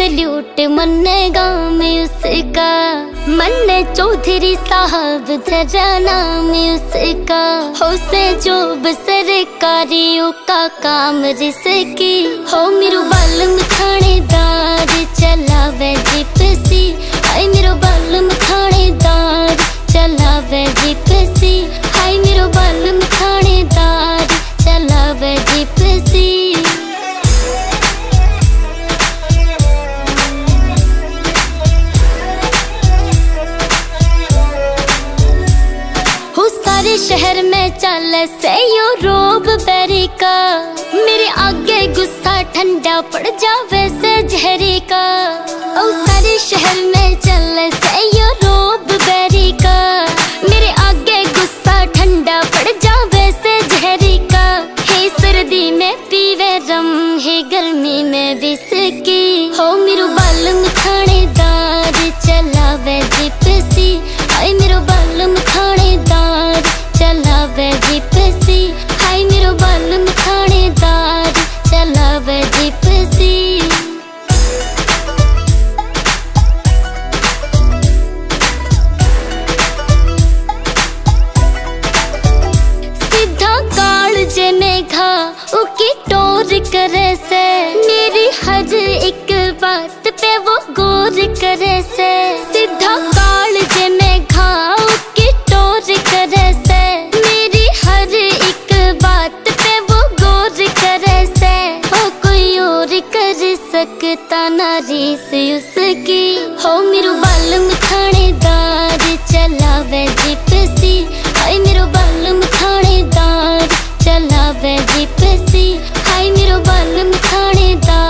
Salute मन्नेगा मैं उसका। मन्ने चौधरी साहब धरा नाम उसका। हो से जोब सरकारियों का काम रिसकी। हो मेरू बालम थानेदार चलावे जिपसी। हाय मेरो बालम थानेदार चलावे जिपसी। हाय मेरो बालम थानेदार चलावे जिपसी। सारे शहर में चल से यो रोब बेरी का। मेरे आगे गुस्सा ठंडा पड़ जावे से जहरी का। ओ सारे शहर में चल से यो रोब बेरी का। मेरे आगे गुस्सा ठंडा पड़ जावे से जहरी का। हे सर्दी में पीवे रम, हे गर्मी में विस्की। हो मेरू बालम थानेदार चलावे जिपसी। हाय मेरो बालम थानेदार चलावे जिपसी। हाय मेरो बालम थानेदार चलावे जिपसी। सीधा काल जे मेघा उकी टोर करे से। मेरी हर एक बात पे वो गौर करे से। सीधा काल जे मेघा उकी टोर करे से। मेरी हर एक बात पे वो गौर करे से। हो कोई और कर सकता ना रीस उसकी। हो मेरो बालम थानेदार चलावे जिपसी। हाय मेरो बालम थानेदार चलावे जिपसी। हाय मेरो बालम थानेदार